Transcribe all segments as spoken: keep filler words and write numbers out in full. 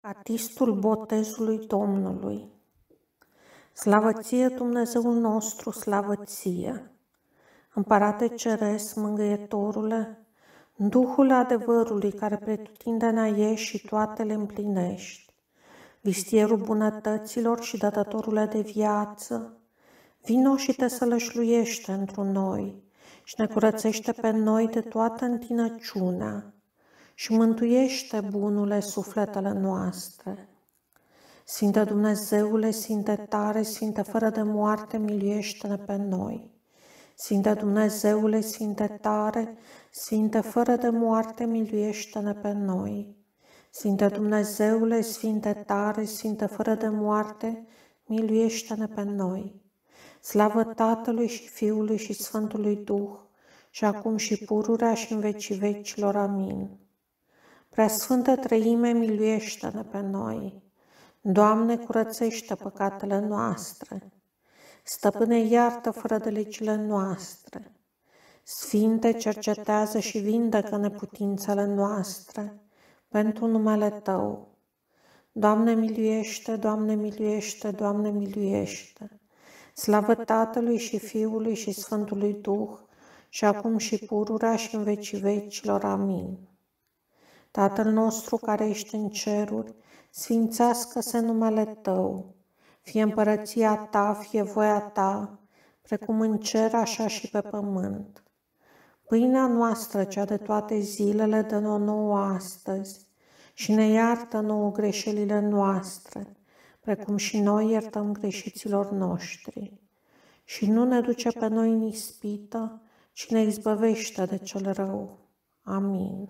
Atistul botezului Domnului. Slavă ție, Dumnezeul nostru, slavă ție! Împărate Ceresc, Mângâietorule, Duhul adevărului care pretutindenea ești și toate le împlinești, vistierul bunătăților și dătătorule de viață, vino și te sălășluiește întru noi și ne curățește pe noi de toată întinăciunea și mântuiește, bunule, sufletele noastre. Sfinte Dumnezeule, Sfinte tare, Sfinte fără de moarte, miluiește-ne pe noi. Sfinte Dumnezeule, Sfinte tare, Sfinte fără de moarte, miluiește-ne pe noi. Sfinte Dumnezeule, Sfinte tare, Sfinte fără de moarte, miluiește-ne pe noi. Slavă Tatălui și Fiului și Sfântului Duh, și acum și pururea și în vecii vecilor. Amin. Preasfântă Treime, miluiește-ne pe noi. Doamne, curățește păcatele noastre. Stăpâne, iartă fără de legile noastre. Sfinte, cercetează și vindecă neputințele noastre pentru numele Tău. Doamne, miluiește, Doamne, miluiește, Doamne, miluiește. Slavă Tatălui și Fiului și Sfântului Duh, și acum și pururea și în vecii vecilor. Amin. Tatăl nostru care ești în ceruri, sfințească-se numele Tău, fie împărăția Ta, fie voia Ta, precum în cer, așa și pe pământ. Pâinea noastră, cea de toate zilele, dă-ne-o nouă astăzi și ne iartă nouă greșelile noastre, precum și noi iertăm greșiților noștri. Și nu ne duce pe noi în ispită, ci ne izbăvește de cel rău. Amin.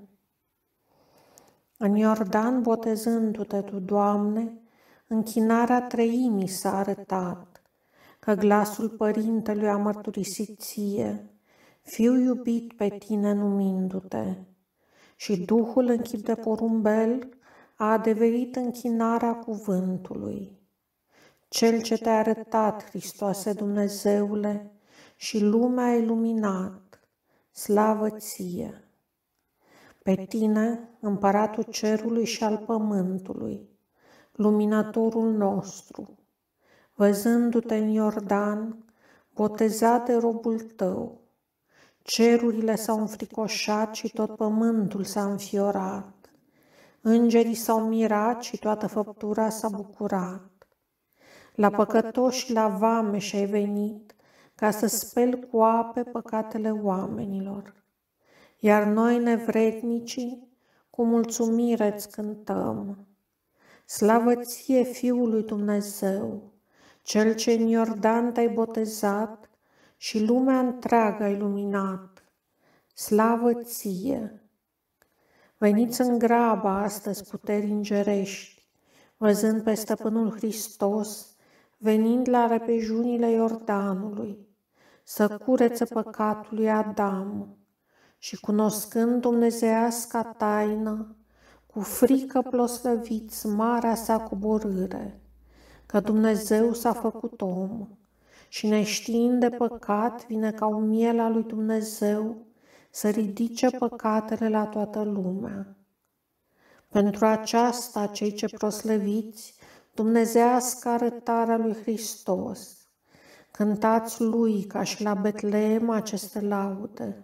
În Iordan, botezându-te tu, Doamne, închinarea Treimii s-a arătat, că glasul Părintelui a mărturisit ție, Fiul iubit pe tine numindu-te, și Duhul în chip de porumbel a adeverit închinarea cuvântului. Cel ce te-a arătat, Hristoase Dumnezeule, și lumea a iluminat, slavă ție! Pe tine, Împăratul cerului și al pământului, luminatorul nostru, văzându-te în Iordan, botezat de robul tău, cerurile s-au înfricoșat și tot pământul s-a înfiorat, îngerii s-au mirat și toată făptura s-a bucurat. La păcătoși și la vameși ai venit, ca să speli cu ape păcatele oamenilor. Iar noi, nevrednicii, cu mulțumire îți cântăm. Slavă ție, Fiul lui Dumnezeu, Cel ce în Iordan te-ai botezat și lumea întreagă ai luminat. Slavă ție! Veniți în grabă astăzi, puteri îngerești, văzând pe Stăpânul Hristos, venind la repejunile Iordanului, să curețe păcatul lui Adam, și cunoscând dumnezeiasca taină, cu frică proslăviți marea sa coborâre, că Dumnezeu s-a făcut om și neștiind de păcat vine ca un miel al lui Dumnezeu să ridice păcatele la toată lumea. Pentru aceasta, cei ce proslăviți dumnezeiasca arătarea lui Hristos, cântați lui ca și la Betleem aceste laude.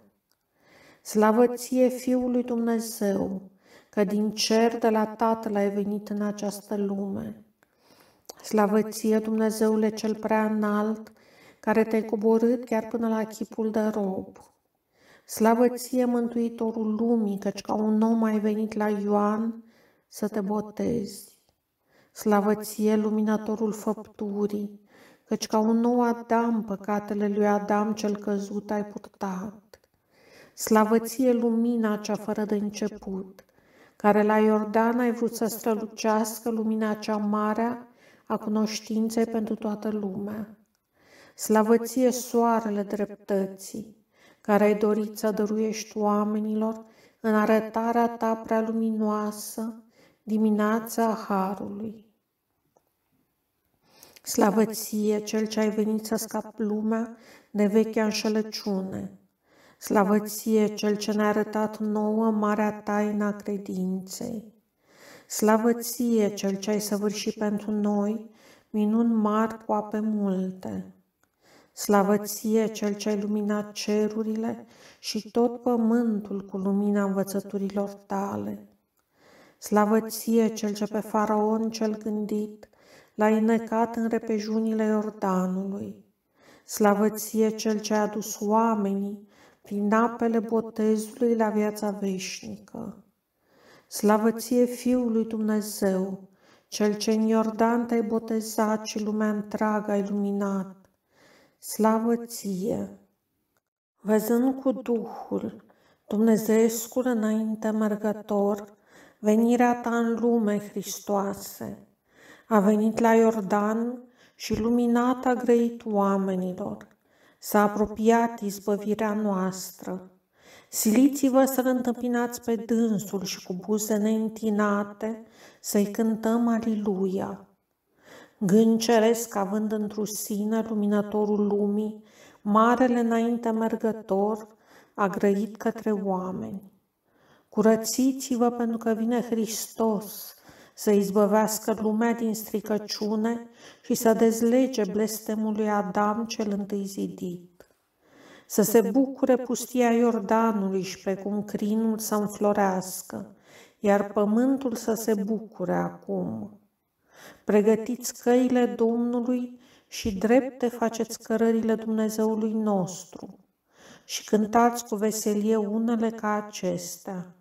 Slavă ție, Fiul lui Dumnezeu, că din cer de la Tatăl ai venit în această lume. Slavă ție, Dumnezeule cel prea înalt, care te-ai coborât chiar până la chipul de rob. Slavă ție, Mântuitorul lumii, căci ca un om ai venit la Ioan să te botezi. Slavă ție, Luminatorul făpturii, căci ca un nou Adam păcatele lui Adam cel căzut ai purtat. Slavă ție, lumina cea fără de început, care la Iordan ai vrut să strălucească lumina cea mare a cunoștinței pentru toată lumea. Slavă ție, soarele dreptății, care ai dorit să dăruiești oamenilor în arătarea ta prea luminoasă, dimineața harului. Slavă ție, cel ce ai venit să scapi lumea de vechea înșelăciune. Slavă ție, cel ce ne-a arătat nouă marea taină a credinței. Slavă ție, Cel ce ai săvârșit pentru noi minuni mari cu ape multe. Slavă ție, Cel ce ai luminat cerurile și tot pământul cu lumina învățăturilor tale. Slavă ție, Cel ce pe Faraon cel gândit l-a înnecat în repejunile Iordanului. Slavă ție, Cel ce a adus oamenii prin apele botezului la viața veșnică. Slavă ție, Fiul lui Dumnezeu, Cel ce în Iordan te-ai botezat și lumea întreagă ai luminat. Slavă ție! Văzând cu Duhul, Dumnezeescul înainte mergător, venirea ta în lume, Hristoase, a venit la Iordan și luminat a grăit oamenilor. S-a apropiat izbăvirea noastră. Siliți-vă să-L întâmpinați pe dânsul și cu buze neîntinate să-i cântăm Aliluia. Gând ceresc având întru sine luminătorul lumii, marele înainte mergător, a grăit către oameni. Curățiți-vă pentru că vine Hristos să izbăvească lumea din stricăciune și să dezlege blestemul lui Adam cel întâi zidit. Să se bucure pustia Iordanului și precum crinul să înflorească, iar pământul să se bucure acum. Pregătiți căile Domnului și drepte faceți cărările Dumnezeului nostru și cântați cu veselie unele ca acestea.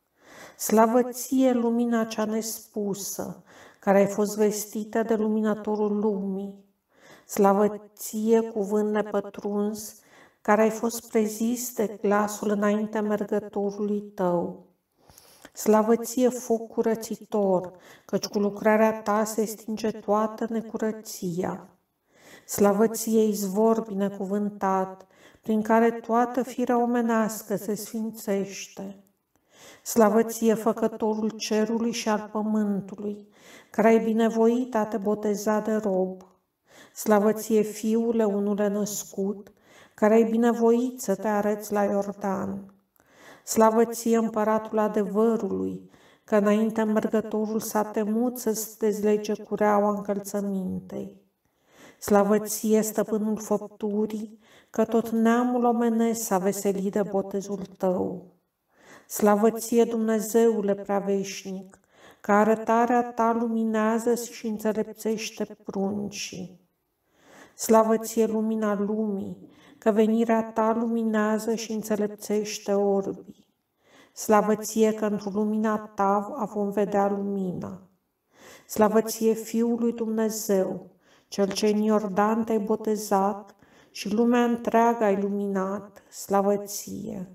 Slavă ție, lumina cea nespusă, care ai fost vestită de luminătorul lumii. Slavă ție, cuvânt nepătruns, care ai fost prezis de glasul înainte mergătorului tău. Slavă ție, foc curățitor, căci cu lucrarea ta se stinge toată necurăția. Slavă ție, izvor binecuvântat, prin care toată firea omenească se sfințește. Slavă ție, făcătorul cerului și al pământului, care ai binevoit a te boteza de rob. Slavă ție, Fiule unule născut, care ai binevoit să te arăți la Iordan. Slavă ție, împăratul adevărului, că înainte mergătorul s-a temut să-ți dezlege cureaua încălțămintei. Slavă ție, stăpânul făpturii, că tot neamul omenesc s-a veselit de botezul tău. Slavă ție, Dumnezeule preaveșnic, că arătarea ta luminează și înțelepțește pruncii. Slavă ție, lumina lumii, că venirea ta luminează și înțelepțește orbii. Slavă ție, că într-o lumina ta vom vedea lumina. Slavă ție, Fiul lui Dumnezeu, Cel ce în Iordan te-ai botezat și lumea întreagă ai luminat. Slavă ție!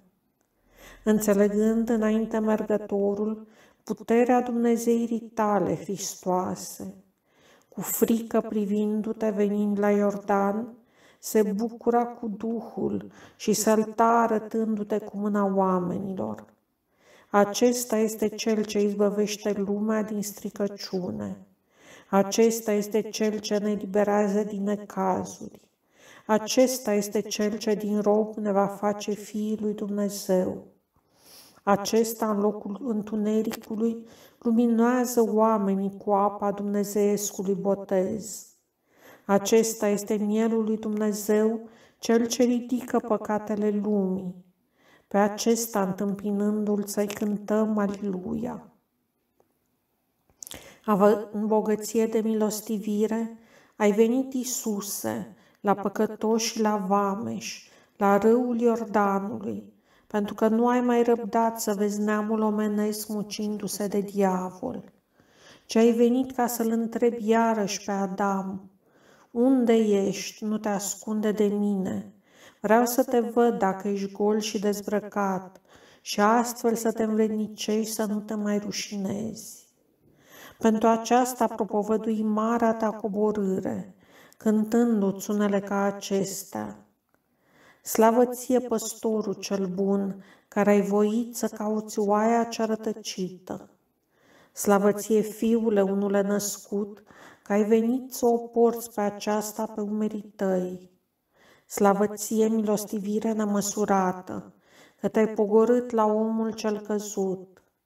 Înțelegând înainte mergătorul puterea Dumnezeirii tale, Hristoase, cu frică privindu-te venind la Iordan, se bucura cu Duhul și sălta arătându-te cu mâna oamenilor. Acesta este Cel ce izbăvește lumea din stricăciune. Acesta este Cel ce ne eliberează din necazuri. Acesta este Cel ce din rob ne va face fiii lui Dumnezeu. Acesta, în locul întunericului, luminează oamenii cu apa dumnezeiescului botez. Acesta este mielul lui Dumnezeu, Cel ce ridică păcatele lumii. Pe acesta, întâmpinându-L, să-i cântăm Aliluia. În bogăție de milostivire, ai venit, Iisuse, la păcătoși și la vameși, la râul Iordanului, pentru că nu ai mai răbdat să vezi neamul omenesc mucindu-se de diavol, ci ai venit ca să-l întrebi iarăși pe Adam: unde ești? Nu te ascunde de mine. Vreau să te văd dacă ești gol și dezbrăcat și astfel să te învrednicești să nu te mai rușinezi. Pentru aceasta propovădui marea ta coborâre, cântându-ți unele ca acestea. Slavă ție, păstorul cel bun, care ai voit să cauți oaia cea rătăcită. Slavă ție, Fiule unule născut, că ai venit să o porți pe aceasta pe umerii tăi. Slavă ție, milostivire nemăsurată, că te-ai pogorât la omul cel căzut.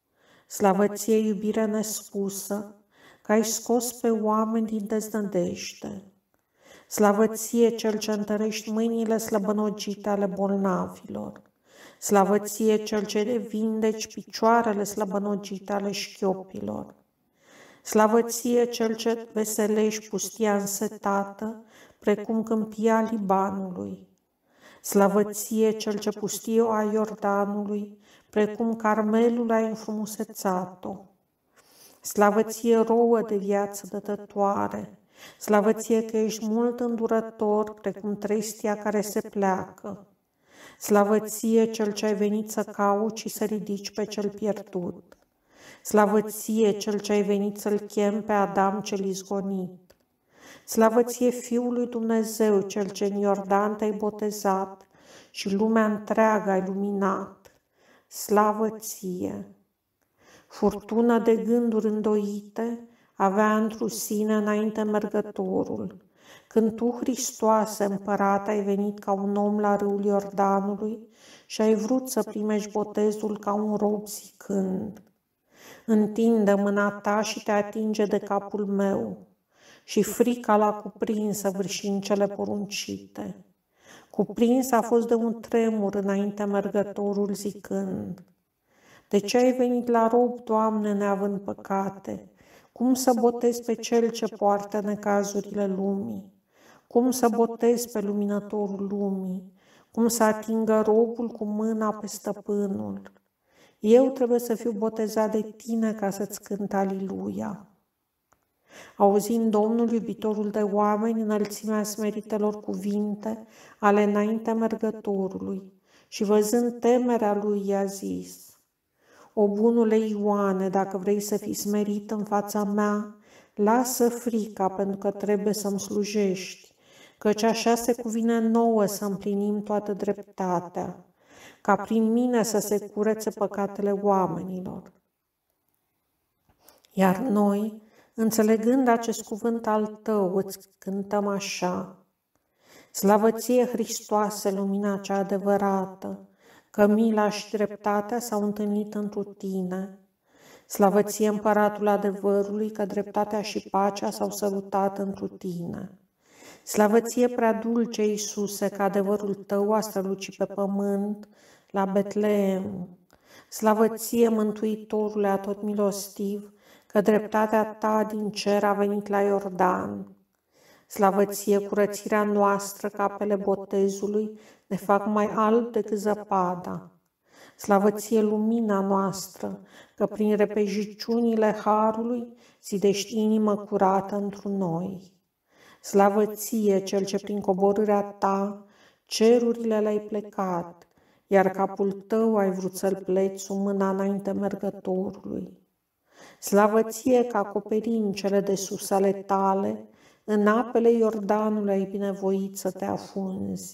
Slavă ție, iubire nespusă, că ai scos pe oameni din deznădejde. Slavă ție, cel ce întărești mâinile slăbănogite ale bolnavilor. Slavă ție, cel ce vindeci picioarele slăbănogite ale șchiopilor. Slavă ție, cel ce veselești pustia însetată, precum câmpia Libanului. Slavă ție, cel ce pustiu a Iordanului, precum Carmelul ai înfrumusețat-o. Slavă ție, rouă de viață dătătoare. Slavă ție că ești mult îndurător, precum trestia care se pleacă. Slavă ție, cel ce ai venit să cauți și să ridici pe cel pierdut. Slavă ție, cel ce ai venit să-l chem pe Adam cel izgonit. Slavă ție, Fiul lui Dumnezeu, cel ce în Iordan te-ai botezat și lumea întreagă ai luminat. Slavă ție! Furtuna de gânduri îndoite avea întru sine înainte mergătorul. Când tu, Hristoase, împărat, ai venit ca un om la râul Iordanului și ai vrut să primești botezul ca un rob zicând: întinde mâna ta și te atinge de capul meu. Și frica l-a cuprins săvârșind cele poruncite. Cuprins a fost de un tremur înainte mergătorul zicând: de ce ai venit la rob, Doamne, neavând păcate? Cum să botezi pe cel ce poartă necazurile lumii? Cum să botezi pe luminătorul lumii? Cum să atingă robul cu mâna pe stăpânul? Eu trebuie să fiu botezat de tine ca să-ți cânt aliluia. Auzind Domnul, iubitorul de oameni, înălțimea smeritelor cuvinte ale înaintea mergătorului și văzând temerea lui, i-a zis: o bunule Ioane, dacă vrei să fii smerit în fața mea, lasă frica, pentru că trebuie să-mi slujești, căci așa se cuvine nouă să împlinim toată dreptatea, ca prin mine să se curețe păcatele oamenilor. Iar noi, înțelegând acest cuvânt al tău, îți cântăm așa: slavă ție, Hristoase, lumina cea adevărată, că mila și dreptatea s-au întâlnit întru tine. Slavă ție, împăratul adevărului, că dreptatea și pacea s-au sărutat întru tine. Slavă ție, prea dulce Iisuse, că adevărul tău a strălucit pe pământ la Betleem. Slavă ție, Mântuitorule atot milostiv, că dreptatea ta din cer a venit la Iordan. Slavă ție, curățirea noastră, că apele botezului ne fac mai alb decât zăpada. Slavă ție, lumina noastră, că prin repejiciunile harului zidești inimă curată întru noi. Slavă ție, cel ce prin coborârea ta cerurile le-ai plecat, iar capul tău ai vrut să-l pleci sub mâna înainte mergătorului. Slavă ție, că acoperind cele de sus ale tale, în apele Iordanului ai binevoit să te afunzi.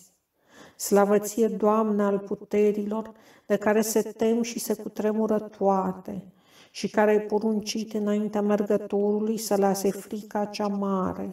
Slavă ție, Doamne al puterilor, de care se tem și se cutremură toate, și care ai poruncit înaintea mergătorului să lase frica cea mare.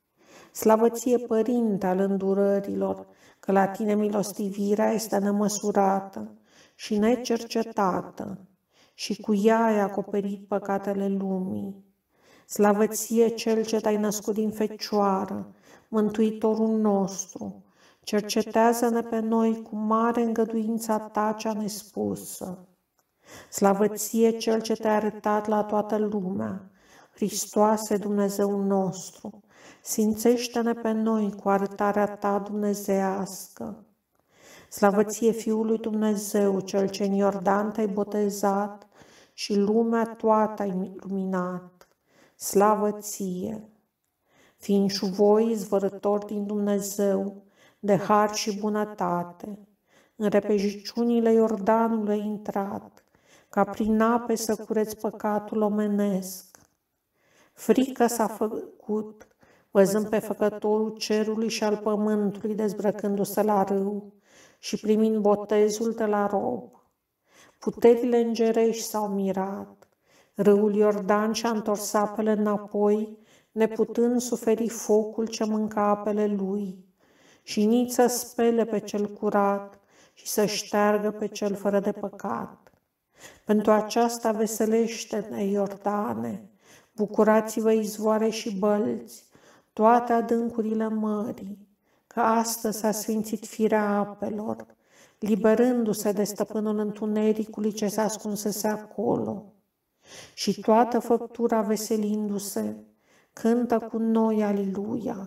Slavă ție, Părinte al îndurărilor, că la tine milostivirea este nemăsurată și necercetată, și cu ea ai acoperit păcatele lumii. Slavă ție, cel ce te-ai născut din fecioară, Mântuitorul nostru, cercetează-ne pe noi cu mare îngăduința ta cea nespusă. Slavă ție, cel ce te-ai arătat la toată lumea, Hristoase, Dumnezeu nostru, sfințește-ne pe noi cu arătarea ta dumnezeiască. Slavă ție, Fiul lui Dumnezeu, cel ce în Iordan te-ai botezat și lumea toată ai luminat. Slavă ție! Fiind și voi izvorători din Dumnezeu, de har și bunătate, în repejiciunile Iordanului ai intrat, ca prin ape să cureți păcatul omenesc. Frică s-a făcut, văzând pe Făcătorul cerului și al pământului dezbrăcându-se la râu și primind botezul de la rob. Puterile îngerești s-au mirat. Râul Iordan și-a întors apele înapoi, neputând suferi focul ce mânca apele lui, și nici să spele pe cel curat și să șteargă pe cel fără de păcat. Pentru aceasta veselește-ne, Iordane, bucurați-vă izvoare și bălți, toate adâncurile mării, că astăzi s-a sfințit firea apelor, liberându-se de stăpânul întunericului ce s-a ascunsese acolo. Și toată făptura veselindu-se, cântă cu noi aliluia.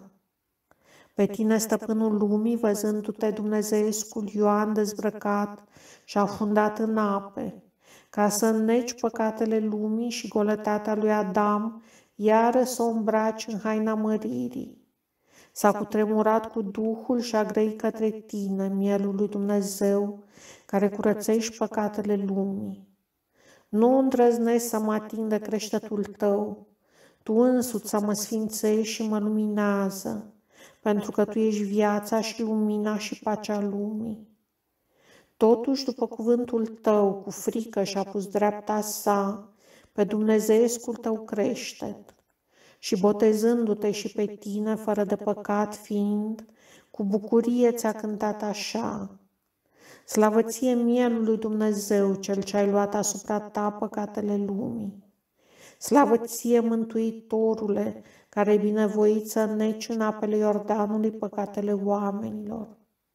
Pe tine, stăpânul lumii, văzându-te dumnezeescul Ioan dezbrăcat și afundat în ape, ca să înneci păcatele lumii și golătatea lui Adam, iară să o îmbraci în haina măririi. S-a cutremurat cu Duhul și a grăit către tine, mielul lui Dumnezeu, care curățești păcatele lumii. Nu îndrăznesc să mă ating de creștetul tău, tu însuți să mă sfințești și mă luminează, pentru că tu ești viața și lumina și pacea lumii. Totuși, după cuvântul tău, cu frică și-a pus dreapta sa pe dumnezeescul tău creștet, și botezându-te și pe tine, fără de păcat fiind, cu bucurie ți-a cântat așa: Slavă ție, mielul lui Dumnezeu, cel ce ai luat asupra ta păcatele lumii. Slavă ție, Mântuitorule, care ai binevoit să înneci în apele Iordanului păcatele oamenilor.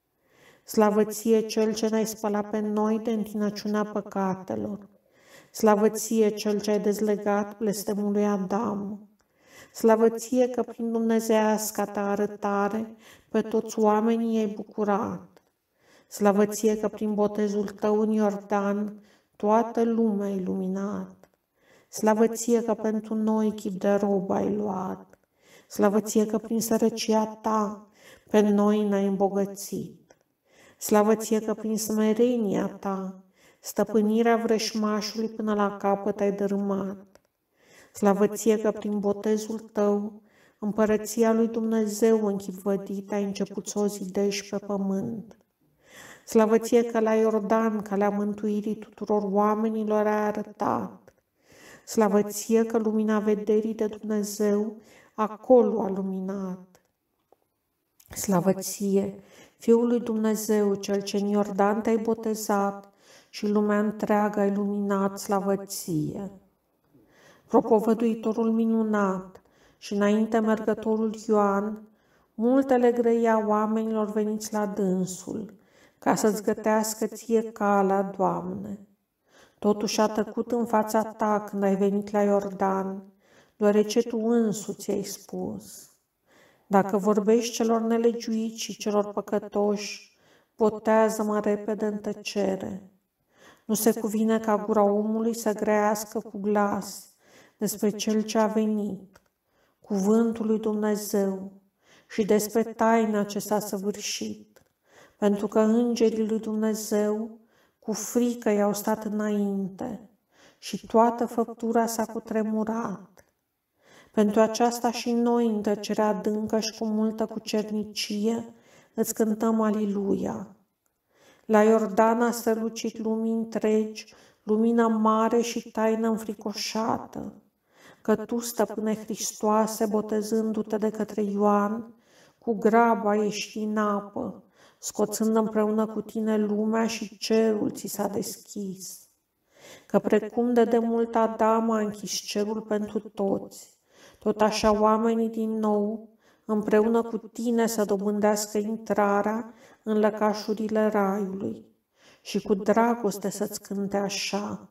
Slavă ție, cel ce ne-ai spălat pe noi de întinăciunea păcatelor. Slavă ție, cel ce ai dezlegat blestemul lui Adam. Slavă ție că prin dumnezeiasca ta arătare pe toți oamenii ai bucurat. Slavă ție că prin botezul tău în Iordan toată lumea ai luminat. Slavă ție că pentru noi chip de rob ai luat. Slavă ție că prin sărăcia ta pe noi ne-ai îmbogățit. Slavă ție că prin smerenia ta stăpânirea vrășmașului până la capăt ai dărâmat. Slavă ție că prin botezul tău împărăția lui Dumnezeu în chip vădit ai început să o zidești pe pământ. Slavă ție că la Iordan, calea mântuirii tuturor oamenilor ai arătat. Slavă ție că lumina vederii de Dumnezeu acolo a luminat. Slavă ție, Fiul lui Dumnezeu, cel ce în Iordan te-ai botezat și lumea întreagă ai luminat, slavă ție. Propovăduitorul minunat și înainte mergătorul Ioan, multele grăia oamenilor veniți la dânsul, ca să-ți gătească ție calea, Doamne. Totuși a tăcut în fața ta când ai venit la Iordan, deoarece tu însuți ai spus: Dacă vorbești celor nelegiuiți și celor păcătoși, botează-mă repede în tăcere. Nu se cuvine ca gura omului să grească cu glas despre cel ce a venit, cuvântul lui Dumnezeu, și despre taina ce s-a săvârșit, pentru că îngerii lui Dumnezeu cu frică i-au stat înainte și toată făptura s-a cutremurat. Pentru aceasta și noi, în tăcerea adâncă și cu multă cucernicie, îți cântăm aliluia. La Iordan a strălucit lumii întregi, lumina mare și taină înfricoșată, că tu, stăpâne Hristoase, botezându-te de către Ioan, cu graba ești în apă, scoțând împreună cu tine lumea și cerul ți s-a deschis. Că precum de demult Adam a închis cerul pentru toți, tot așa oamenii din nou, împreună cu tine, să dobândească intrarea în lăcașurile raiului și cu dragoste să-ți cânte așa: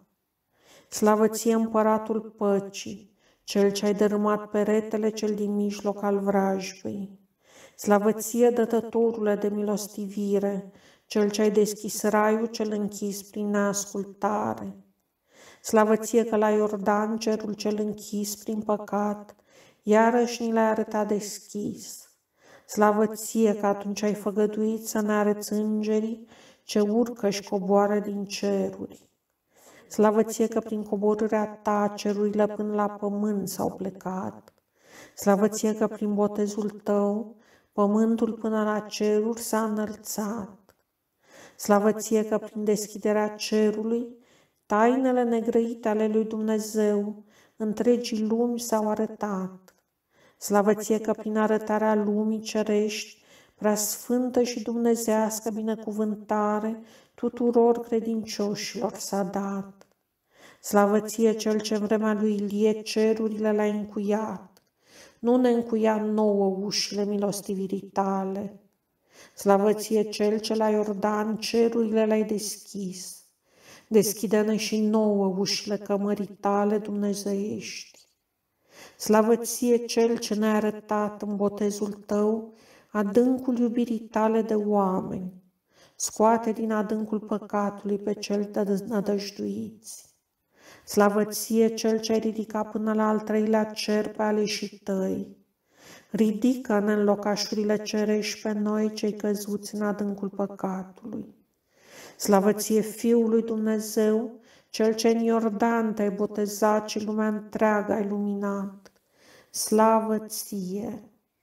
Slavă ție, împăratul păcii, cel ce ai dărâmat peretele cel din mijloc al vrajbei. Slavă ție, dătătorule de milostivire, cel ce ai deschis raiul cel închis prin neascultare. Slavă ție că la Iordan, cerul cel închis prin păcat, iarăși ni l-ai arătat deschis. Slavă ție că atunci ai făgăduit să ne arăți îngerii ce urcă și coboară din ceruri. Slavă ție că prin coborârea ta cerurile până la pământ s-au plecat. Slavă ție că prin botezul tău pământul până la ceruri s-a înălțat. Slavă ție că prin deschiderea cerului tainele negrăite ale lui Dumnezeu întregii lumi s-au arătat. Slavă ție că prin arătarea lumii cerești, prea sfântă și dumnezească binecuvântare tuturor credincioșilor s-a dat. Slavă ție, Cel ce în vremea lui Ilie cerurile le-a încuiat. Nu ne încuia nouă ușile milostivirii tale. Slavă ție, Cel ce la Iordan cerurile le-ai deschis. Deschide-ne și nouă ușile cămării tale dumnezeiești. Slavă ție, Cel ce ne-a arătat în botezul tău adâncul iubirii tale de oameni. Scoate din adâncul păcatului pe cel de nădăjduiți. Slavă ție, Cel ce ai ridicat până la al treilea cer pe aleșii tăi. Ridică-ne în locașurile cerești pe noi, cei căzuți în adâncul păcatului. Slavă ție, Fiul lui Dumnezeu, Cel ce în Iordan te-ai botezat și lumea întreagă ai luminat. Slavă ție!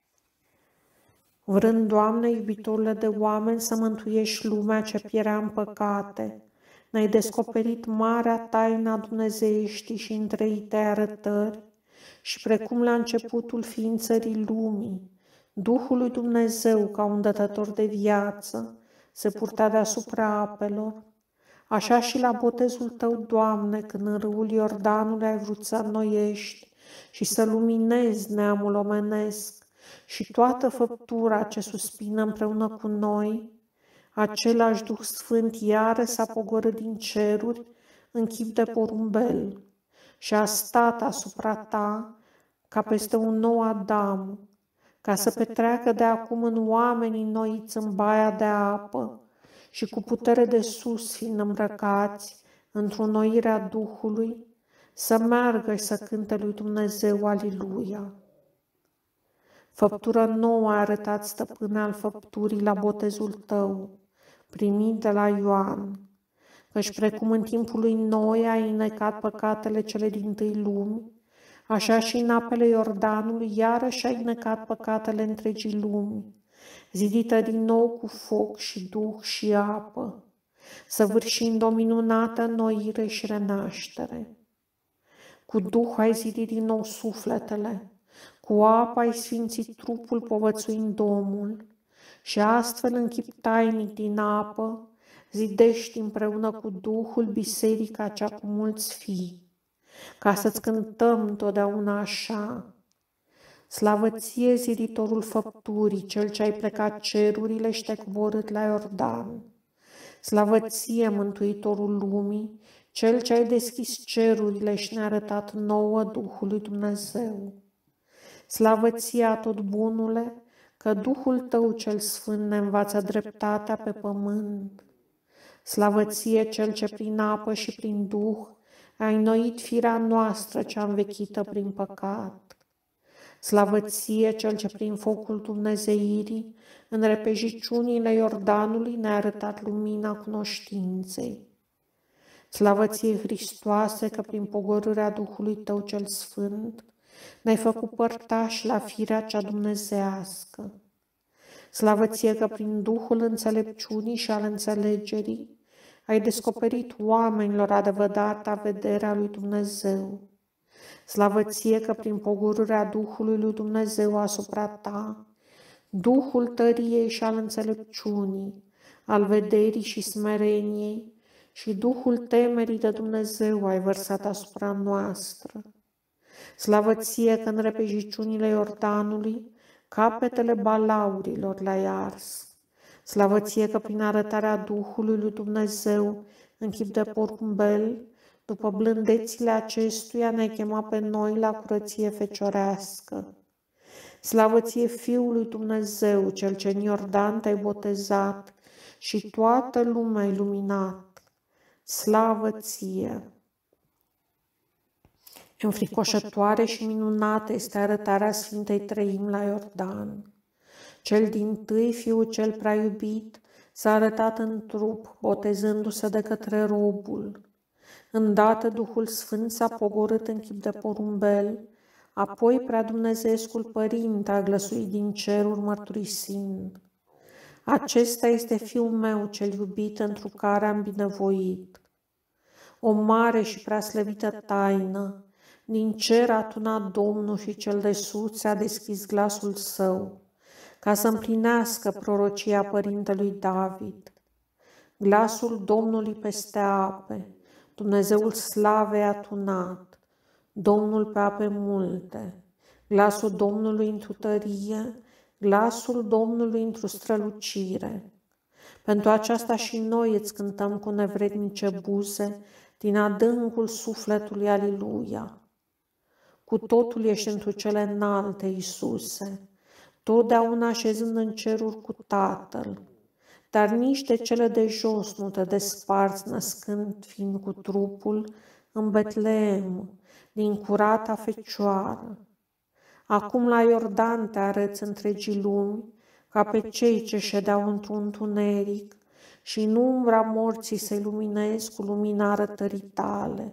Vrând, Doamne, iubitorile de oameni, să mântuiești lumea ce pierea în păcate, ne-ai descoperit marea taina dumnezeieștii și întreite arătări, și precum la începutul ființării lumii, Duhul lui Dumnezeu, ca un dătător de viață, se purta deasupra apelor, așa și la botezul tău, Doamne, când în râul Iordanului ai vrut să înnoiești și să luminezi neamul omenesc și toată făptura ce suspină împreună cu noi, același Duh Sfânt iară s-a pogorât din ceruri în chip de porumbel și a stat asupra ta ca peste un nou Adam, ca să petreacă de acum în oamenii înnoiți în baia de apă și cu putere de sus fiind îmbrăcați într-o înnoire a Duhului, să meargă și să cânte lui Dumnezeu Aliluia. Făptură nouă a arătat, Stăpâne al făpturii, la botezul tău, primit de la Ioan, căci precum în timpul lui Noe ai înnecat păcatele cele dintâi lumi, așa și în apele Iordanului iarăși ai înnecat păcatele întregii lumi, zidită din nou cu foc și duh și apă, săvârșind o minunată înnoire și renaștere. Cu duh ai zidit din nou sufletele, cu apă ai sfințit trupul povățuind Domnul, și astfel în chip tainic din apă zidești împreună cu Duhul biserica cea cu mulți fii, ca să-ți cântăm totdeauna așa. Slavă ție, ziditorul făpturii, Cel ce ai plecat cerurile și te-ai coborât la Iordan. Slavă ție, mântuitorul lumii, Cel ce ai deschis cerurile și ne-a arătat nouă Duhul lui Dumnezeu. Slavă ție, atot bunule, că Duhul tău cel sfânt ne învață dreptatea pe pământ. Slavă ție, Cel ce prin apă și prin Duh ai înnoit firea noastră cea învechită prin păcat. Slavă ție, Cel ce prin focul dumnezeirii, în repejiciunile Iordanului, ne-a arătat lumina cunoștinței. Slavă ție, Hristoase, că prin pogorârea Duhului tău cel sfânt ne-ai făcut părtași la firea cea dumnezească. Slavă ție că prin Duhul înțelepciunii și al înțelegerii ai descoperit oamenilor adevărata vederea lui Dumnezeu. Slavă ție că prin pogorârea Duhului lui Dumnezeu asupra ta, Duhul tăriei și al înțelepciunii, al vederii și smereniei și Duhul temerii de Dumnezeu ai vărsat asupra noastră. Slavă ție că în repejiciunile Iordanului capetele balaurilor le-ai ars. Slavă ție că prin arătarea Duhului lui Dumnezeu în chip de porumbel, după blândețile acestuia ne-ai chemat pe noi la curăție feciorească. Slavă ție, Fiul lui Dumnezeu, Cel ce în Iordan te-ai botezat și toată lumea ai luminat. Slavă ție! Înfricoșătoare și minunată este arătarea Sfintei Treimi la Iordan. Cel dintâi, Fiul cel prea iubit, s-a arătat în trup, botezându-se de către robul. Îndată Duhul Sfânt s-a pogorât în chip de porumbel, apoi prea Dumnezeescul Părinte a glăsuit din ceruri mărturisind: acesta este Fiul meu cel iubit, întru care am binevoit. O mare și prea slăvită taină, din cer a tunat Domnul și cel de sus a deschis glasul său, ca să împlinească prorocia părintelui David. Glasul Domnului peste ape, Dumnezeul slavei a tunat, Domnul pe ape multe, glasul Domnului într-o tărie, glasul Domnului într-o strălucire. Pentru aceasta și noi îți cântăm cu nevrednice buze, din adâncul sufletului, Aliluia. Cu totul ești întru cele înalte, Iisuse, totdeauna așezând în ceruri cu Tatăl, dar nici de cele de jos nu te desparți, născând fiind cu trupul în Betleem, din curata Fecioară. Acum la Iordan te arăți întregii lumi, ca pe cei ce ședeau într-un întuneric și în umbra morții să-i luminezi cu lumina arătării tale.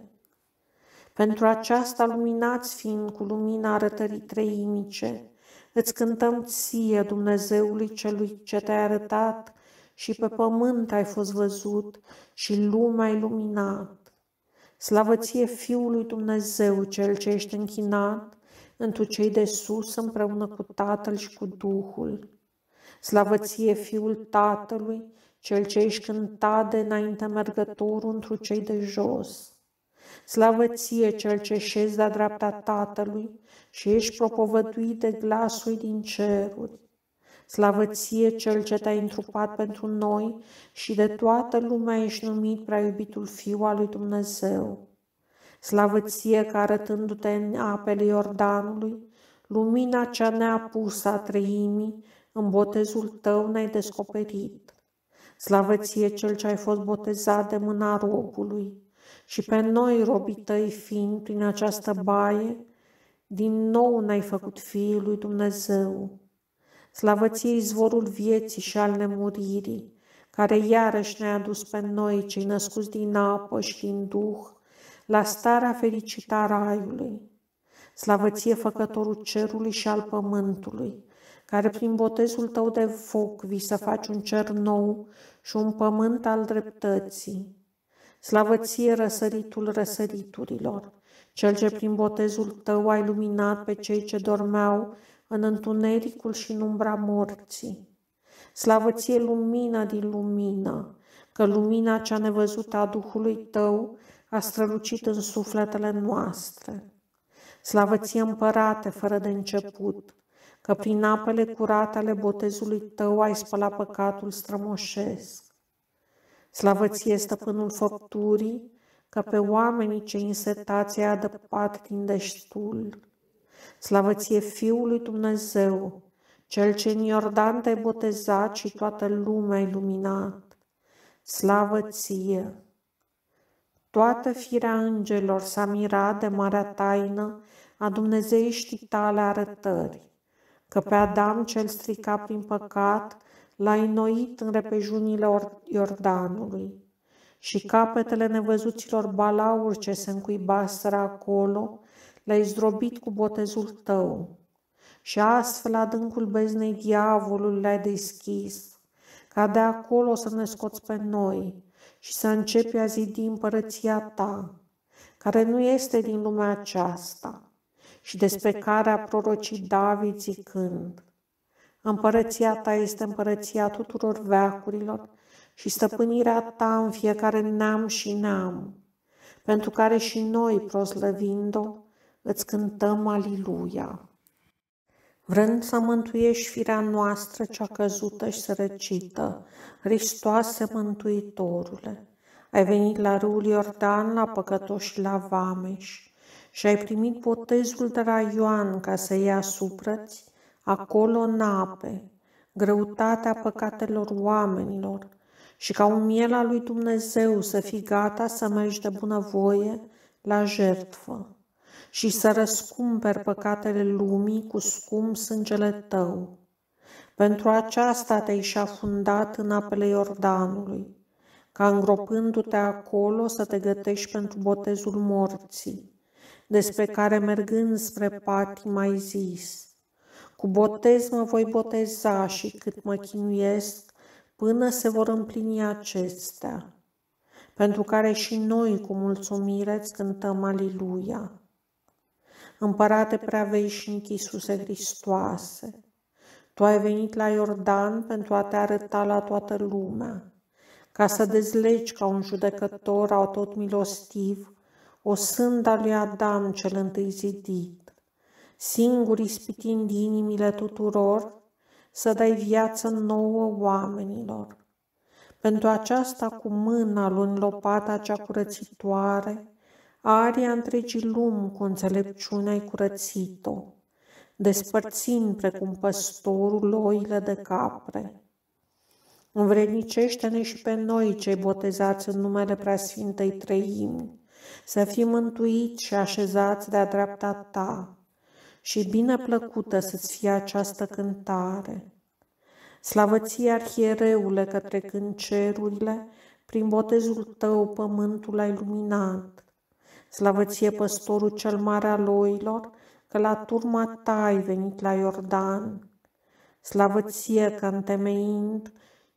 Pentru aceasta, luminați fiind cu lumina arătării treimice, îți cântăm ție, Dumnezeului celui ce te-ai arătat și pe pământ ai fost văzut și lumea ai luminat. Slavă ție, Fiului Dumnezeu, cel ce ești închinat întru cei de sus împreună cu Tatăl și cu Duhul. Slavă ție, Fiul Tatălui, cel ce ești cântat de înainte mergătorul întru cei de jos. Slavă ție, cel ce șezi de-a dreapta Tatălui și ești propovăduit de glasul din ceruri. Slavă ție, cel ce te-ai întrupat pentru noi și de toată lumea ești numit prea iubitul Fiu al lui Dumnezeu. Slavă ție că arătându-te în apele Iordanului, lumina cea neapusă a treimii, în botezul tău ne-ai descoperit. Slavă ție, cel ce ai fost botezat de mâna robului, și pe noi, robii tăi fiind prin această baie, din nou ne-ai făcut Fiul lui Dumnezeu. Slavă ție, izvorul vieții și al nemuririi, care iarăși ne-a adus pe noi, cei născuți din apă și din Duh, la starea fericită a Raiului. Slavă ție, făcătorul cerului și al pământului, care prin botezul tău de foc vii să faci un cer nou și un pământ al dreptății. Slavă ție, răsăritul răsăriturilor, cel ce prin botezul tău ai luminat pe cei ce dormeau în întunericul și în umbra morții. Slavă ție, lumină din lumină, că lumina cea nevăzută a Duhului tău a strălucit în sufletele noastre. Slavă ție, împărate fără de început, că prin apele curate ale botezului tău ai spălat păcatul strămoșesc. Slavă ție, stăpânul făpturii, că pe oamenii cei însetați ai adăpat din destul. Slavă ție, Fiul lui Dumnezeu, cel ce în Iordan te-ai botezat și toată lumea ai luminat. Slavă ție! Toată firea îngerilor s-a mirat de marea taină a dumnezeiștii tale arătări, că pe Adam cel stricat prin păcat l-ai înnoit în repejunile Iordanului și capetele nevăzuților balauri ce se încuibaseră acolo le-ai zdrobit cu botezul tău și astfel adâncul beznei diavolului le-ai deschis, ca de acolo să ne scoți pe noi și să începi a zidi împărăția ta, care nu este din lumea aceasta și despre care a prorocit David zicând: împărăția ta este împărăția tuturor veacurilor și stăpânirea ta în fiecare neam și neam, pentru care și noi, proslăvind-o, îți cântăm Aliluia. Vrând să mântuiești firea noastră cea căzută și sărăcită, Hristoase Mântuitorule, ai venit la râul Iordan, la păcătoși și la vameși, și ai primit botezul de la Ioan ca să iei asupra-ți, acolo în ape, greutatea păcatelor oamenilor, și ca un miel al lui Dumnezeu să fii gata să mergi de bunăvoie la jertfă și să răscumperi păcatele lumii cu scump sângele tău. Pentru aceasta te-ai și afundat în apele Iordanului, ca îngropându-te acolo să te gătești pentru botezul morții, despre care mergând spre patim ai zis: cu botez mă voi boteza și cât mă chinuiesc până se vor împlini acestea, pentru care și noi cu mulțumire îți cântăm Aliluia. Împărate preaveșnic Iisuse Hristoase, Tu ai venit la Iordan pentru a te arăta la toată lumea, ca să dezlegi ca un judecător tot milostiv o sânda lui Adam cel întâi zidit, singur ispitind inimile tuturor, să dai viață nouă oamenilor. Pentru aceasta cu mâna luând lopata cea curățitoare, aria întregii lumi cu înțelepciune ai curățit-o, despărțind precum păstorul oile de capre. Învrednicește-ne și pe noi, cei botezați în numele Preasfintei Treimi, să fim mântuiți și așezați de-a dreapta ta, și bine plăcută să-ți fie această cântare. Slavă ție, arhiereule, că trecând cerurile, prin botezul tău pământul ai luminat. Slavă ție, păstorul cel mare al oilor, că la turma ta ai venit la Iordan. Slavă ție, că întemeind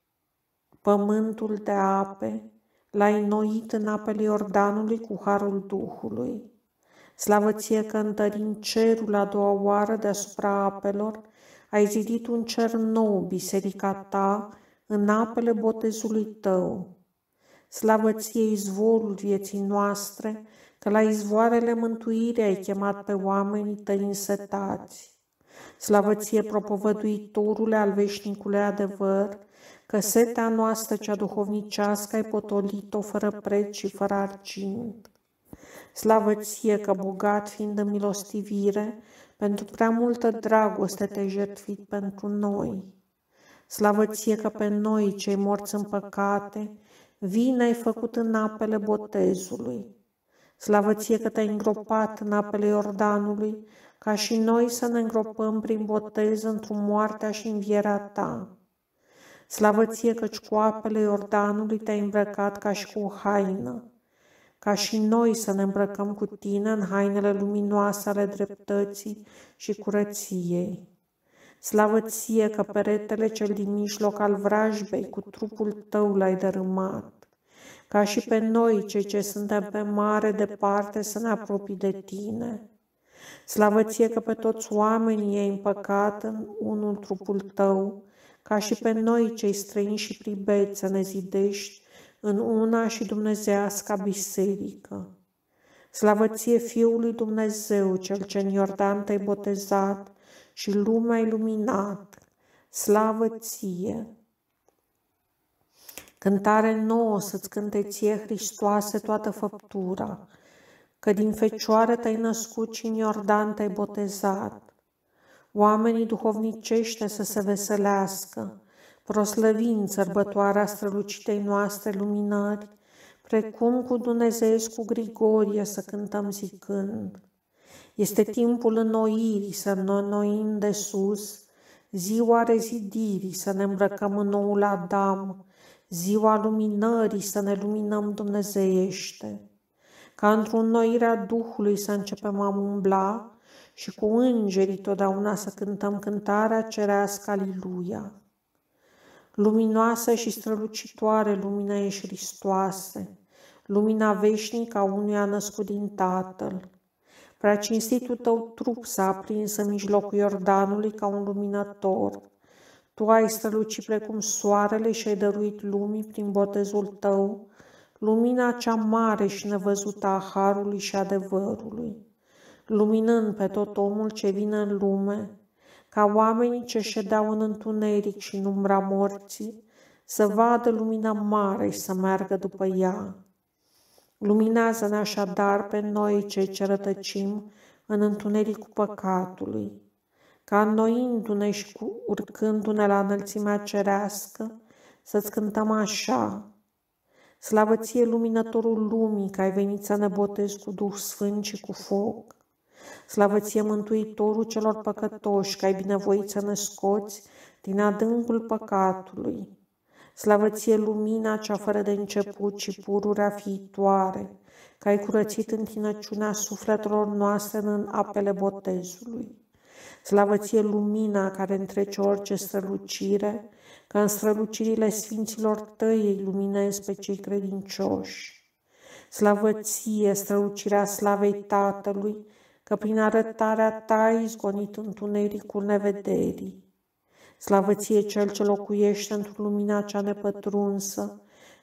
pământul de ape, l-ai înnoit în apele Iordanului cu harul Duhului. Slavă ție, că întărind cerul a doua oară deasupra apelor, ai zidit un cer nou, biserica ta, în apele botezului tău. Slavă ție, izvorul vieții noastre, că la izvoarele mântuirii ai chemat pe oamenii tăi însetați. Slavă ție, propovăduitorule al veșnicului adevăr, că setea noastră cea duhovnicească ai potolit-o fără preț și fără argint. Slavă ție, că bogat fiind în milostivire, pentru prea multă dragoste te-ai jertfit pentru noi. Slavă ție, că pe noi, cei morți în păcate, vii ne-ai făcut în apele botezului. Slavă ție, că te-ai îngropat în apele Iordanului, ca și noi să ne îngropăm prin botez într-o moartea și învierea ta. Slavă ție, căci cu apele Iordanului te-ai îmbrăcat ca și cu o haină, ca și noi să ne îmbrăcăm cu tine în hainele luminoase ale dreptății și curăției. Slavă ție, că peretele cel din mijloc al vrajbei cu trupul tău l-ai dărâmat, ca și pe noi, cei ce suntem pe mare departe, să ne apropii de tine. Slavă ție, că pe toți oamenii ai împăcat în unul trupul tău, ca și pe noi, cei străini și pribeți, să ne zidești în una și dumnezeiasca biserică. Slavă ție, Fiului Dumnezeu, cel ce în Iordan te-ai botezat și lumea ai luminat. Slavă ție! Cântare nouă să-ți cânte ție, Hristoase, toată făptura, că din fecioară te-ai născut și în Iordan te-ai botezat. Oamenii duhovnicește să se veselească, proslăvind sărbătoarea strălucitei noastre luminări, precum cu Dumnezeescu Grigorie să cântăm zicând: este timpul înnoirii să ne înnoim de sus, ziua rezidirii să ne îmbrăcăm în noul Adam, ziua luminării să ne luminăm dumnezeiește, ca într-o înnoirea Duhului să începem a umbla și cu îngerii totdeauna să cântăm cântarea cerească Aliluia. Luminoasă și strălucitoare lumina ești, Hristoase, lumina veșnică a unuia născut din Tatăl. Prea cinstitul tău trup s-a aprins în mijlocul Iordanului ca un luminător. Tu ai strălucit precum soarele și ai dăruit lumii prin botezul tău lumina cea mare și nevăzută a harului și adevărului, luminând pe tot omul ce vine în lume, ca oamenii ce ședeau în întuneric și în umbra morții să vadă lumina mare și să meargă după ea. Luminează-ne așadar pe noi cei ce rătăcim în întunericul păcatului, ca înnoindu-ne și cu, urcându-ne la înălțimea cerească, să-ți cântăm așa: slavă ție, luminătorul lumii, că ai venit să ne botezi cu Duh Sfânt și cu foc. Slavă ție, mântuitorul celor păcătoși, că ai binevoit să ne scoți din adâncul păcatului. Slavă ție, lumina cea fără de început și pururea fiitoare, că ai curățit întinăciunea sufletelor noastre în apele botezului. Slavă ție, lumina care întrece orice strălucire, că în strălucirile sfinților tăi îi luminezi pe cei credincioși. Slavă ție, strălucirea slavei Tatălui, că prin arătarea ta ai izgonit întunericul nevederii. Slavă ție, cel ce locuiește într-o lumina cea nepătrunsă,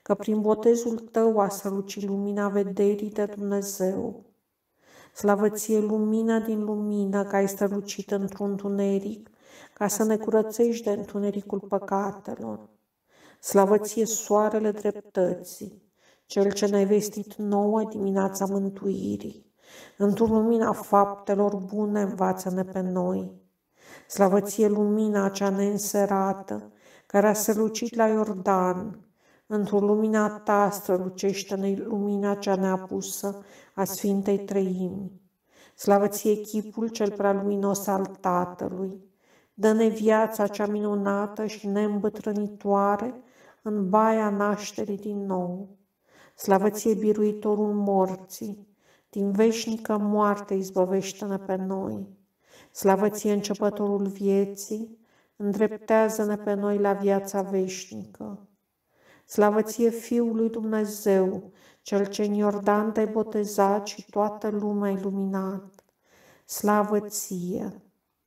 că prin botezul tău a strălucit lumina vederii de Dumnezeu. Slavă ție, lumină din lumină, că ai strălucit într-un întuneric, ca să ne curățești de întunericul păcatelor. Slavă ție, soarele dreptății, cel ce ne-ai vestit nouă dimineața mântuirii. Într-o lumina faptelor bune învață-ne pe noi. Slavă ție, lumina cea neînserată, care a strălucit la Iordan. Într-o lumina ta strălucește-ne lumina cea neapusă a Sfintei Treimi. Slavă ție, chipul cel prea luminos al Tatălui. Dă-ne viața cea minunată și neîmbătrânitoare în baia nașterii din nou. Slavă ție, biruitorul morții, din veșnică moarte izbăvește-ne pe noi. Slavă ție, începătorul vieții, îndreptează-ne pe noi la viața veșnică. Slavă ție, Fiul lui Dumnezeu, cel ce în Iordan te-ai botezat și toată lumea ai luminat. Slavă ție!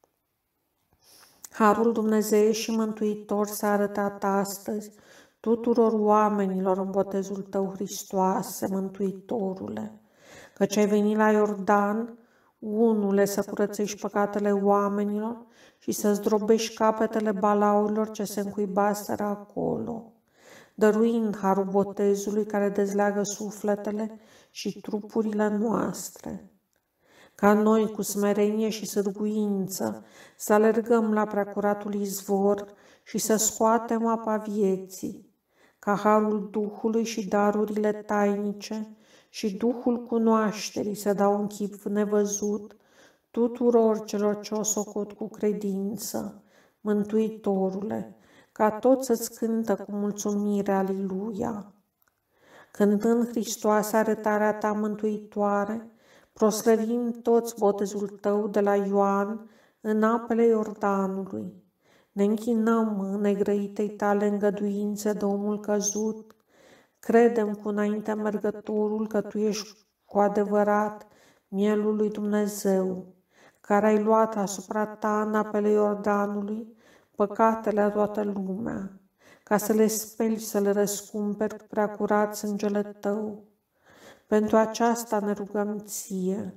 Harul Dumnezeu și Mântuitor s-a arătat astăzi tuturor oamenilor în botezul tău, Hristoase, Mântuitorule, căci ai venit la Iordan, unule, să curățești păcatele oamenilor și să zdrobești capetele balaurilor ce se încuibaseră acolo, dăruind harul botezului care dezleagă sufletele și trupurile noastre. Ca noi, cu smerenie și sârguință, să alergăm la preacuratul izvor și să scoatem apa vieții, ca harul Duhului și darurile tainice și Duhul cunoașterii să dau un chip nevăzut tuturor celor ce o socot cu credință, Mântuitorule, ca toți să-ți cântă cu mulțumire, Aliluia. Cântând, Hristoase, arătarea ta mântuitoare, proslăvim toți botezul tău de la Ioan în apele Iordanului. Ne închinăm în negrăitei tale îngăduințe de omul căzut. Credem cu înaintea mergătorul că tu ești cu adevărat mielul lui Dumnezeu, care ai luat asupra ta în apele Iordanului păcatele a toată lumea, ca să le speli și să le răscumperi cu prea curat sângele tău. Pentru aceasta ne rugăm ție.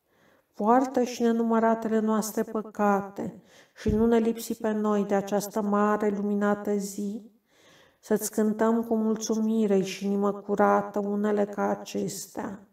Poartă și nenumăratele noastre păcate și nu ne lipsi pe noi de această mare luminată zi, să-ți cântăm cu mulțumire și inimă curată unele ca acestea.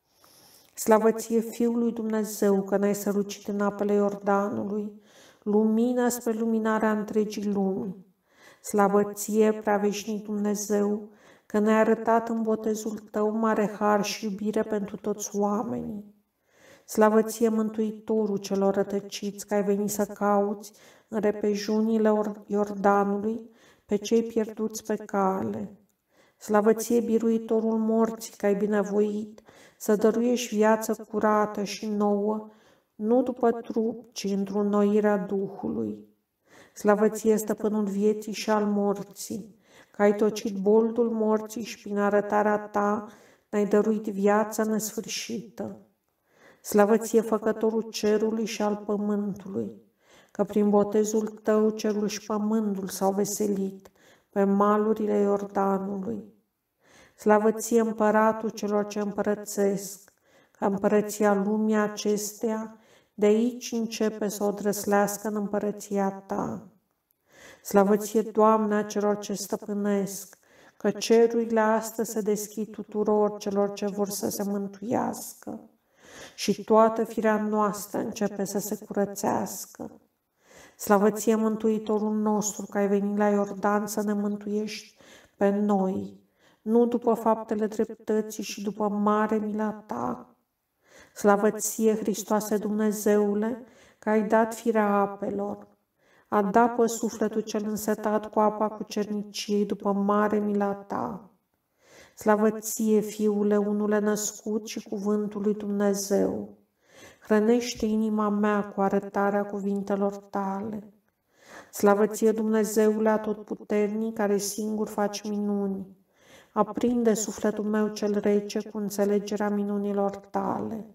Slavă ție, Fiul lui Dumnezeu, că ne-ai sărucit în apele Iordanului, lumină spre luminarea întregii lumi. Slavă ție, preaveșnic Dumnezeu, că ne-ai arătat în botezul tău mare har și iubire pentru toți oamenii. Slavă ție, Mântuitorul celor rătăciți, că ai venit să cauți în repejunile Iordanului pe cei pierduți pe cale. Slavă ție, biruitorul morții, că ai binevoit să dăruiești viață curată și nouă, nu după trup, ci într-o înnoirea Duhului. Slavă ție, stăpânul vieții și al morții, că ai tocit boldul morții și prin arătarea ta ne-ai dăruit viața nesfârșită. Slavă ție, făcătorul cerului și al pământului, că prin botezul tău cerul și pământul s-au veselit pe malurile Iordanului. Slavă ție, împăratul celor ce împărățesc, că împărăția lumii acesteia de aici începe să o drăslească în împărăția ta. Slavă ție, Doamne, a celor ce stăpânesc, că cerurile astăzi se deschid tuturor celor ce vor să se mântuiască și toată firea noastră începe să se curățească. Slavă ție, Mântuitorul nostru, că ai venit la Iordan să ne mântuiești pe noi, nu după faptele dreptății și după mare mila ta. Slavă ție, Hristoase Dumnezeule, că ai dat firea apelor. Adapă sufletul cel însetat cu apa cu cerniciei după mare mila ta. Slavă ție, Fiule, unule născut și cuvântul lui Dumnezeu. Hrănește inima mea cu arătarea cuvintelor tale. Slavă ție, Dumnezeule atotputernic, care singur faci minuni. Aprinde sufletul meu cel rece cu înțelegerea minunilor tale.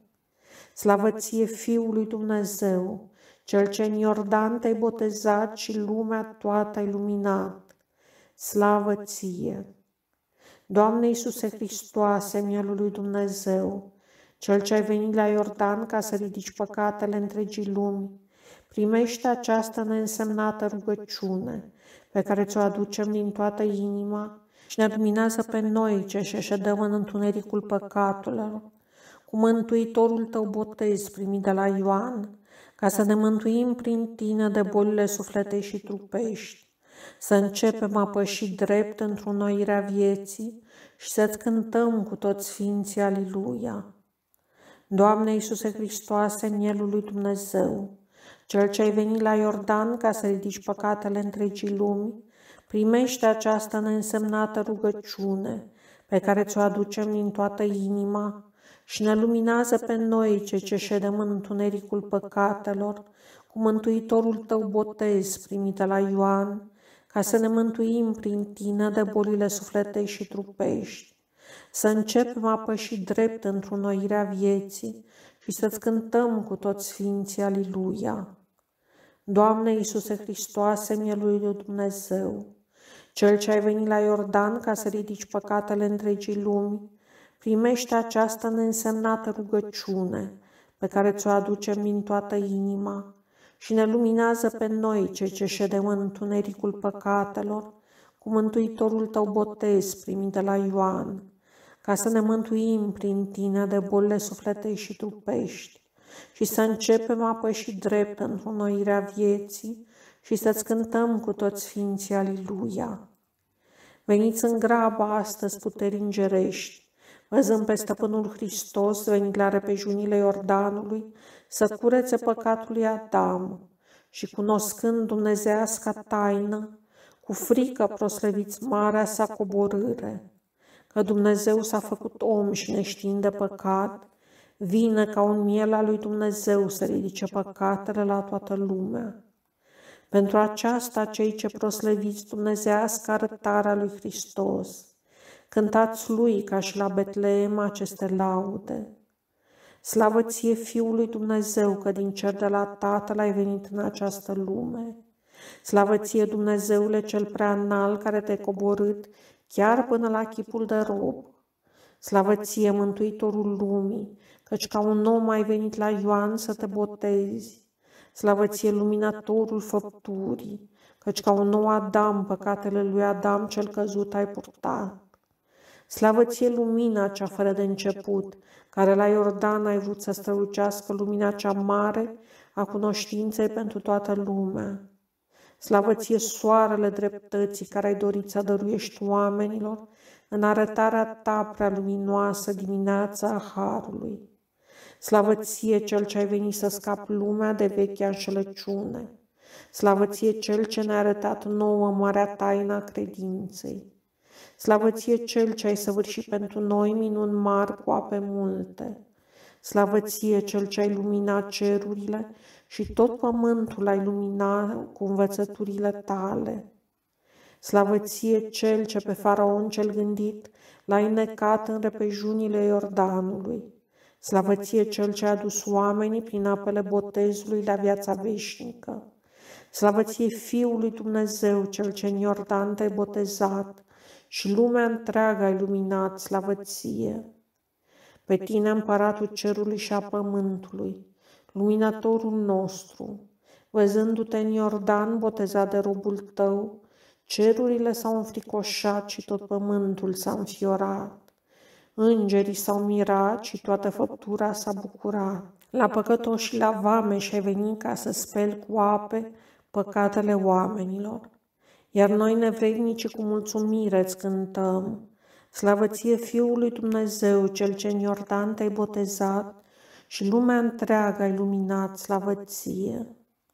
Slavă ție, Fiul lui Dumnezeu, cel ce în Iordan te-ai botezat și lumea toată ai luminat. Slavă ție! Doamne Iisuse Hristoase, Mielul lui Dumnezeu, Cel ce ai venit la Iordan ca să ridici păcatele întregii lumi, primește această neînsemnată rugăciune pe care ți-o aducem din toată inima și ne luminează pe noi ce ședem în întunericul păcatelor, cu Mântuitorul Tău botez primit de la Ioan, ca să ne mântuim prin Tine de bolile sufletești și trupești, să începem a păși drept într-înnoirea vieții și să-ți cântăm cu toți sfinții Aliluia. Doamne Iisuse Hristoase, Mielul lui Dumnezeu, Cel ce ai venit la Iordan ca să ridici păcatele întregii lumi, primește această neînsemnată rugăciune pe care ți-o aducem din toată inima și ne luminează pe noi cei ce ședem în întunericul păcatelor, cu Mântuitorul Tău botez primit de la Ioan, ca să ne mântuim prin Tine de bolile sufletești și trupești, să începem a păși drept într-înnoirea vieții și să-ți cântăm cu toți sfinții Aliluia. Doamne Iisuse Hristoase, Mielul lui Dumnezeu, Cel ce ai venit la Iordan ca să ridici păcatele întregii lumi, primește această neînsemnată rugăciune pe care ți-o aducem din toată inima și ne luminează pe noi cei ce ședem în întunericul păcatelor, cu Mântuitorul Tău botez primit de la Ioan, ca să ne mântuim prin Tine de bolile sufletești și trupești și să începem a păși drept într-înnoirea vieții și să-ți cântăm cu toți sfinții Aliluia. Veniți în grabă astăzi puteri îngerești, văzând pe Stăpânul Hristos venit la repejunile Iordanului să curețe păcatul lui Adam și cunoscând dumnezeiasca taină, cu frică proslăviți marea sa coborâre, că Dumnezeu s-a făcut om și neștiind de păcat, vine ca un miel al lui Dumnezeu să ridice păcatele la toată lumea. Pentru aceasta, cei ce proslăviți dumnezeiasca arătarea lui Hristos, cântați lui ca și la Betleem aceste laude. Slavă ție, Fiul lui Dumnezeu, că din cer de la Tatăl ai venit în această lume. Slavă ție, Dumnezeule cel prea înalt, care te-ai coborât chiar până la chipul de rob. Slavă ție, Mântuitorul lumii, căci ca un om ai venit la Ioan să te botezi. Slavă ție, Luminatorul făpturii, căci ca un nou Adam păcatele lui Adam cel căzut ai purtat. Slavă ție, lumina cea fără de început, care la Iordan ai vrut să strălucească lumina cea mare a cunoștinței pentru toată lumea. Slavă ție, soarele dreptății, care ai dorit să dăruiești oamenilor în arătarea ta prea luminoasă dimineața a Harului. Slavă ție, Cel ce ai venit să scapi lumea de vechea înșelăciune. Slavă ție, Cel ce ne-a arătat nouă marea taină a credinței. Slavă ție, Cel ce ai săvârșit pentru noi minuni mari cu ape multe. Slavă ție, Cel ce ai luminat cerurile și tot pământul ai luminat cu învățăturile tale. Slavă ție, Cel ce pe Faraon cel gândit l-ai necat în repejunile Iordanului. Slavă ție, Cel ce a dus oamenii prin apele botezului la viața veșnică. Slavă ție, Fiul lui Dumnezeu, Cel ce în Iordan te-ai botezat și lumea întreagă ai luminat, slavă ție. Pe tine, Împăratul cerului și a pământului, luminatorul nostru, văzându-te în Iordan botezat de robul tău, cerurile s-au înfricoșat și tot pământul s-a înfiorat. Îngerii s-au mirat și toată făptura s-a bucurat. La păcătoși și la vameși ai venit ca să speli cu ape păcatele oamenilor. Iar noi, nevrednici, cu mulțumire îți cântăm. Slavă ție, Fiul lui Dumnezeu, Cel ce în Iordan te-ai botezat și lumea întreagă ai luminat, slavă ție.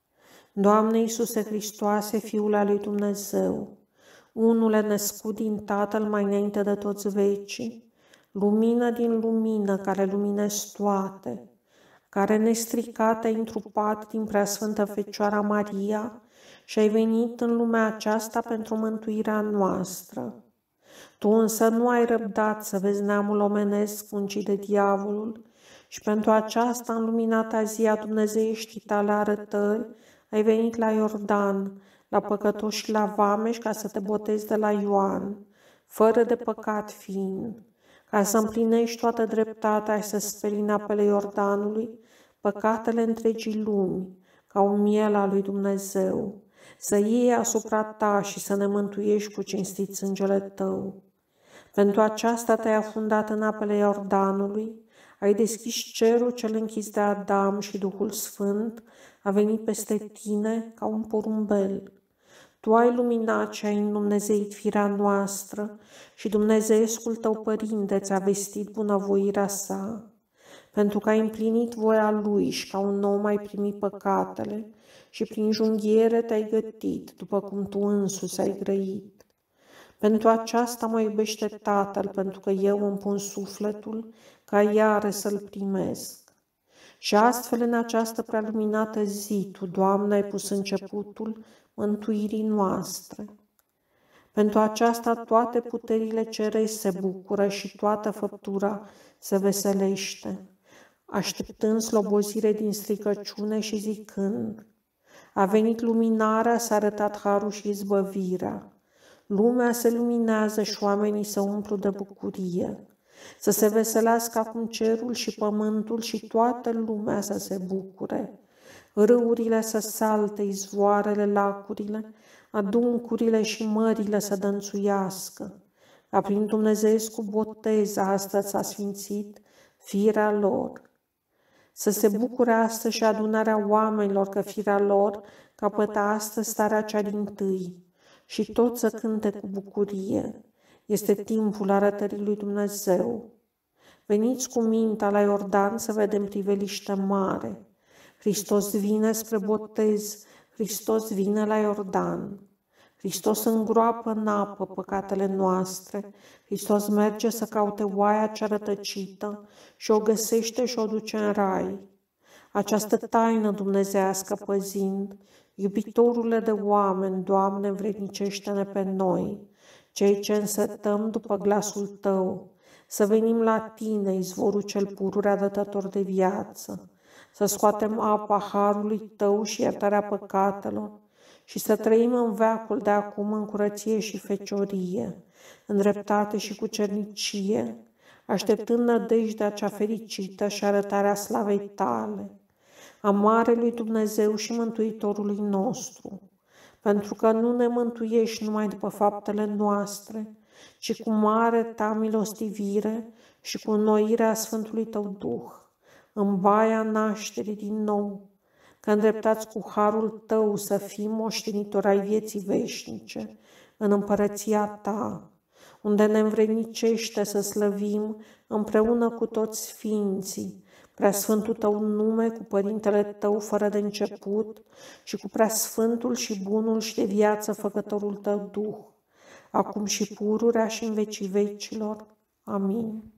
Doamne Iisuse Hristoase, Fiul al lui Dumnezeu, unule născut din Tatăl mai înainte de toți vecii, lumină din lumină care luminezi toate, care nestricată ai întrupat din Preasfântă Fecioara Maria și ai venit în lumea aceasta pentru mântuirea noastră. Tu însă nu ai răbdat să vezi neamul omenesc muncit de diavolul și pentru aceasta, în luminata zi a dumnezeieștii tale arătări, ai venit la Iordan, la păcătoși și la vameși, ca să te botezi de la Ioan, fără de păcat fiind, ca să împlinești toată dreptatea și să speli în apele Iordanului păcatele întregii lumi, ca un miel al lui Dumnezeu, să iei asupra ta și să ne mântuiești cu cinstit sângele tău. Pentru aceasta te-ai afundat în apele Iordanului, ai deschis cerul cel închis de Adam și Duhul Sfânt a venit peste tine ca un porumbel. Tu ai luminat și ai îndumnezeit firea noastră și Dumnezeescul tău Părinte ți-a vestit bunăvoirea sa, pentru că ai împlinit voia Lui și ca un om ai primit păcatele și prin junghiere te-ai gătit, după cum tu însuți ai grăit. Pentru aceasta mă iubește Tatăl, pentru că eu îmi pun sufletul ca iară să-L primesc. Și astfel în această prealuminată zi, Tu, Doamne, ai pus începutul mântuirii noastre. Pentru aceasta toate puterile cerești se bucură și toată făptura se veselește, așteptând slobozire din stricăciune și zicând: a venit luminarea, s-a arătat harul și izbăvirea. Lumea se luminează și oamenii se umplu de bucurie. Să se veselească acum cerul și pământul și toată lumea să se bucure. Râurile să salte, izvoarele, lacurile, adâncurile și mările să dănțuiască. Ca prin Dumnezeescu botez astăzi s-a sfințit firea lor. Să se bucure astăzi și adunarea oamenilor că firea lor capătă astăzi starea cea dintâi și tot să cânte cu bucurie. Este timpul arătării lui Dumnezeu. Veniți cu mintea la Iordan să vedem priveliște mare. Hristos vine spre botez, Hristos vine la Iordan. Hristos îngroapă în apă păcatele noastre, Hristos merge să caute oaia cea rătăcită și o găsește și o duce în rai. Această taină dumnezească păzind, iubitorule de oameni, Doamne, învrednicește-ne pe noi, cei ce însetăm după glasul Tău, să venim la Tine, izvorul cel pururea dătător de viață, să scoatem apa harului Tău și iertarea păcatelor și să trăim în veacul de acum în curăție și feciorie, în dreptate și cu cernicie, așteptând nădejdea cea fericită și arătarea slavei Tale, a Marelui Dumnezeu și Mântuitorului nostru, pentru că nu ne mântuiești numai după faptele noastre, ci cu mare Ta milostivire și cu înnoirea Sfântului Tău Duh, în baia nașterii din nou, că îndreptați cu harul Tău să fim moștenitori ai vieții veșnice, în împărăția Ta, unde ne învrednicește să slăvim împreună cu toți sfinții, Preasfântul Tău nume cu Părintele Tău fără de început și cu Preasfântul și Bunul și de viață Făcătorul Tău Duh, acum și pururea și în vecii vecilor. Amin.